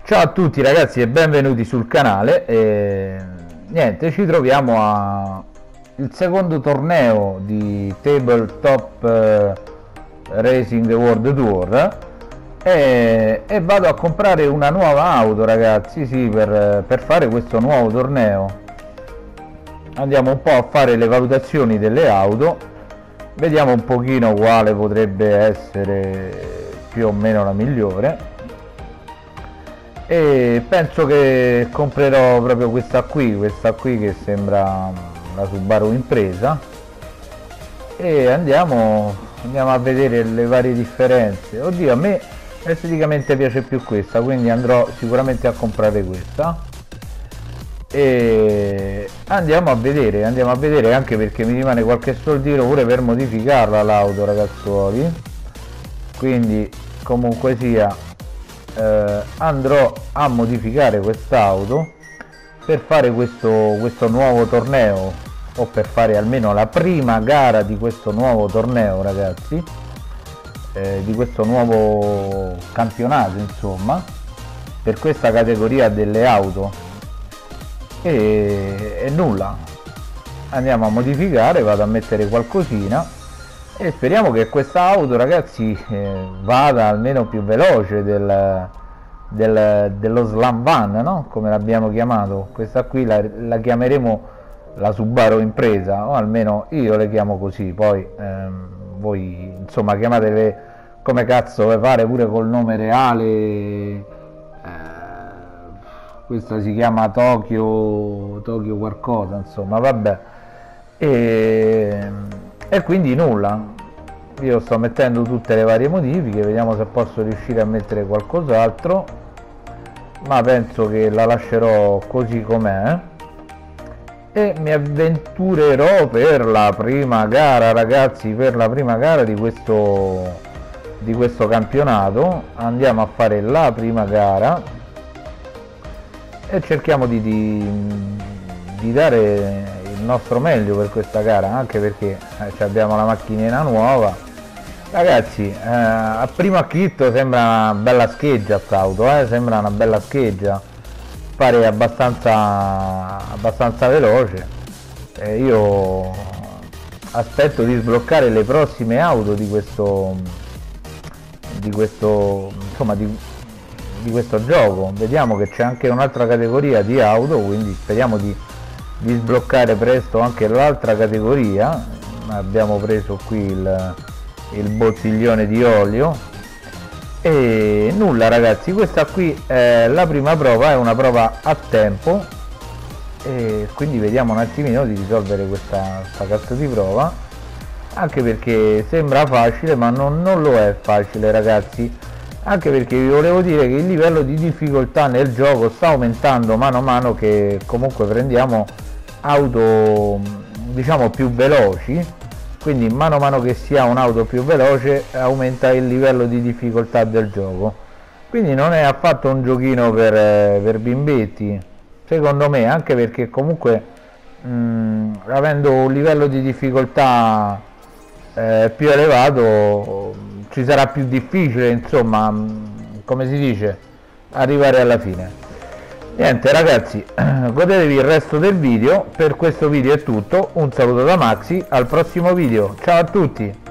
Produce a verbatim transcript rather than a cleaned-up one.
Ciao a tutti ragazzi e benvenuti sul canale. E niente, ci troviamo a il secondo torneo di Tabletop eh, Racing World Tour e, e vado a comprare una nuova auto, ragazzi, sì, per, per fare questo nuovo torneo. Andiamo un po' a fare le valutazioni delle auto, vediamo un pochino quale potrebbe essere più o meno la migliore. E penso che comprerò proprio questa qui, questa qui che sembra la Subaru Impresa, e andiamo, andiamo a vedere le varie differenze. Oddio, a me esteticamente piace più questa, quindi andrò sicuramente a comprare questa e andiamo a vedere, andiamo a vedere anche perché mi rimane qualche soldino pure per modificarla l'auto, ragazzuoli, quindi comunque sia Eh, andrò a modificare quest'auto per fare questo, questo nuovo torneo, o per fare almeno la prima gara di questo nuovo torneo, ragazzi, eh, di questo nuovo campionato, insomma, per questa categoria delle auto. E, e nulla, andiamo a modificare, vado a mettere qualcosina e speriamo che questa auto, ragazzi, eh, vada almeno più veloce del, del, dello Slam Van, no? Come l'abbiamo chiamato. Questa qui la, la chiameremo la Subaru Impresa, o almeno io le chiamo così, poi ehm, voi insomma chiamatele come cazzo vi pare, pure col nome reale. eh, questa si chiama Tokyo Tokyo qualcosa, insomma, vabbè. E, e quindi nulla, io sto mettendo tutte le varie modifiche, vediamo se posso riuscire a mettere qualcos'altro, ma penso che la lascerò così com'è e mi avventurerò per la prima gara, ragazzi, per la prima gara di questo di questo campionato. Andiamo a fare la prima gara e cerchiamo di, di, di dare il nostro meglio per questa gara, anche perché eh, abbiamo la macchinina nuova, ragazzi. Eh, a primo acchito sembra una bella scheggia quest'auto, eh? Sembra una bella scheggia, pare abbastanza abbastanza veloce. Eh, io aspetto di sbloccare le prossime auto di questo di questo insomma di, di questo gioco. Vediamo che c'è anche un'altra categoria di auto, quindi speriamo di di sbloccare presto anche l'altra categoria. Abbiamo preso qui il, il bottiglione di olio e nulla, ragazzi, questa qui è la prima prova, è una prova a tempo e quindi vediamo un attimino di risolvere questa, questa cazzo di prova, anche perché sembra facile ma non, non lo è facile, ragazzi, anche perché vi volevo dire che il livello di difficoltà nel gioco sta aumentando mano a mano che comunque prendiamo auto, diciamo, più veloci, quindi mano a mano che si ha un'auto più veloce aumenta il livello di difficoltà del gioco, quindi non è affatto un giochino per, per bimbetti, secondo me, anche perché comunque mh, avendo un livello di difficoltà eh, più elevato ci sarà più difficile, insomma, come si dice, arrivare alla fine. Niente, ragazzi, godetevi il resto del video. Per questo video è tutto, un saluto da Maxi, al prossimo video, ciao a tutti.